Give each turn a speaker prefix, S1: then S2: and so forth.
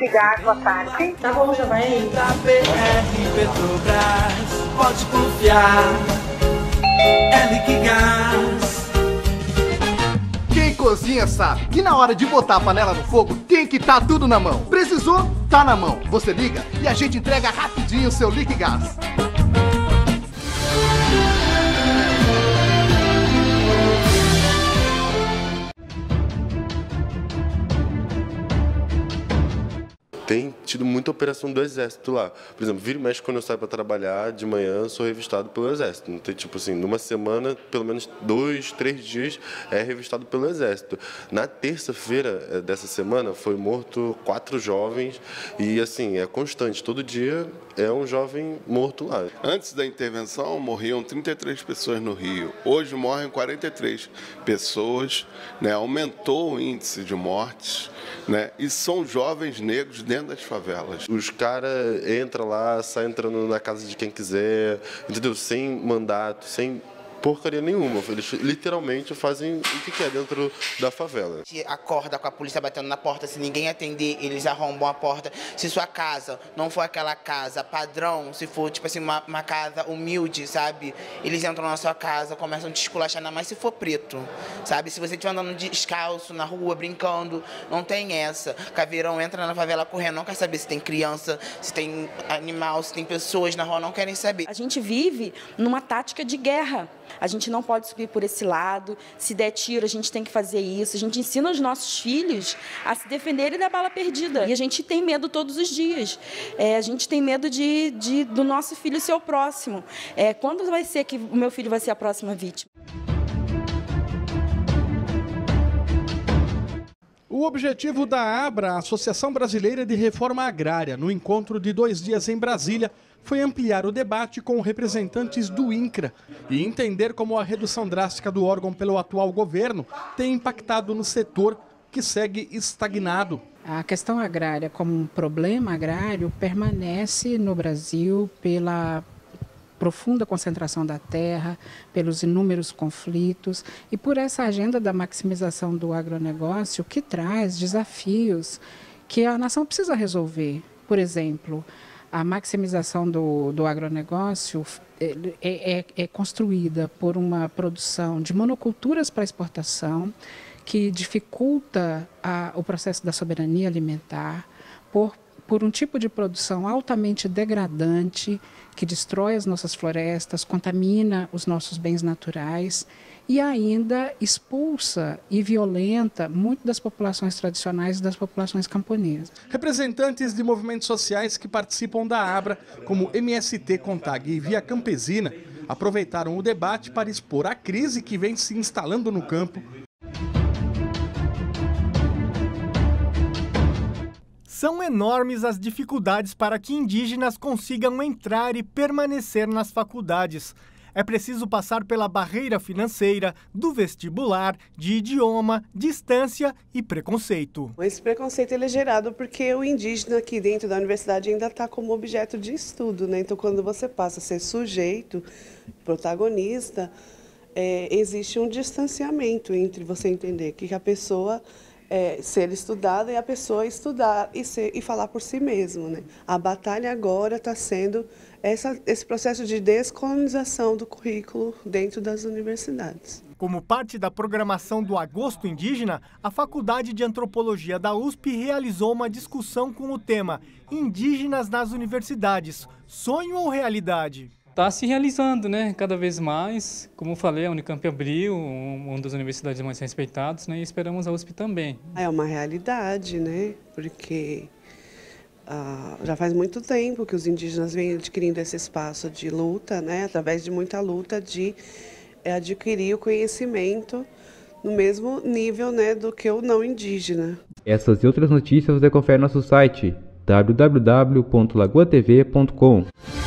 S1: liquigás, boa tarde.
S2: Tá bom, já vai aí.
S3: Da BR Petrobras, pode confiar, é Liquigás.
S4: Quem cozinha sabe que na hora de botar a panela no fogo tem que estar tudo na mão. Precisou? Tá na mão. Você liga e a gente entrega rapidinho o seu Liquigás.
S5: Tem tido muita operação do Exército lá. Por exemplo, vira e mexe quando eu saio para trabalhar de manhã, sou revistado pelo Exército. Não tem, tipo assim, numa semana, pelo menos 2, 3 dias é revistado pelo Exército. Na terça-feira dessa semana foi morto 4 jovens e assim, é constante, todo dia é um jovem morto lá.
S6: Antes da intervenção morriam 33 pessoas no Rio. Hoje morrem 43 pessoas, né? Aumentou o índice de mortes, né? E são jovens negros dentro das favelas.
S5: Os caras entram lá, saem entrando na casa de quem quiser, entendeu? Sem mandato, sem porcaria nenhuma. Eles literalmente fazem o que é dentro da favela.
S7: Acorda com a polícia batendo na porta, se ninguém atender, eles arrombam a porta. Se sua casa não for aquela casa padrão, se for tipo assim uma casa humilde, sabe? Eles entram na sua casa, começam a te esculachar, ainda mais se for preto, sabe? Se você estiver andando descalço na rua, brincando, não tem essa. Caveirão entra na favela correndo, não quer saber se tem criança, se tem animal, se tem pessoas na rua, não querem saber.
S2: A gente vive numa tática de guerra. A gente não pode subir por esse lado, se der tiro a gente tem que fazer isso. A gente ensina os nossos filhos a se defenderem da bala perdida. E a gente tem medo todos os dias. A gente tem medo do nosso filho ser o próximo. Quando vai ser que o meu filho vai ser a próxima vítima?
S8: O objetivo da ABRA, Associação Brasileira de Reforma Agrária, no encontro de 2 dias em Brasília, foi ampliar o debate com representantes do INCRA e entender como a redução drástica do órgão pelo atual governo tem impactado no setor que segue estagnado.
S9: A questão agrária como um problema agrário permanece no Brasil pela profunda concentração da terra, pelos inúmeros conflitos e por essa agenda da maximização do agronegócio que traz desafios que a nação precisa resolver. Por exemplo, a maximização do agronegócio é construída por uma produção de monoculturas para exportação, que dificulta o processo da soberania alimentar, por um tipo de produção altamente degradante, que destrói as nossas florestas, contamina os nossos bens naturais e ainda expulsa e violenta muito das populações tradicionais e das populações camponesas.
S8: Representantes de movimentos sociais que participam da ABRA, como MST Contag e Via Campesina, aproveitaram o debate para expor a crise que vem se instalando no campo.
S10: São enormes as dificuldades para que indígenas consigam entrar e permanecer nas faculdades. É preciso passar pela barreira financeira, do vestibular, de idioma, distância e preconceito.
S11: Esse preconceito ele é gerado porque o indígena aqui dentro da universidade ainda está como objeto de estudo, né? Então, quando você passa a ser sujeito, protagonista, existe um distanciamento entre você entender que a pessoa ser estudada e a pessoa estudar e falar por si mesmo, né? A batalha agora está sendo esse processo de descolonização do currículo dentro das universidades.
S10: Como parte da programação do Agosto Indígena, a Faculdade de Antropologia da USP realizou uma discussão com o tema Indígenas nas Universidades, sonho ou realidade?
S12: Está se realizando, né? Cada vez mais. Como eu falei, a Unicamp abriu, uma das universidades mais respeitadas, né? E esperamos a USP também.
S11: É uma realidade, né? Porque já faz muito tempo que os indígenas vêm adquirindo esse espaço de luta, né? Através de muita luta de adquirir o conhecimento no mesmo nível, né, do que o não indígena.
S13: Essas e outras notícias você confere no nosso site www.lagoatv.com.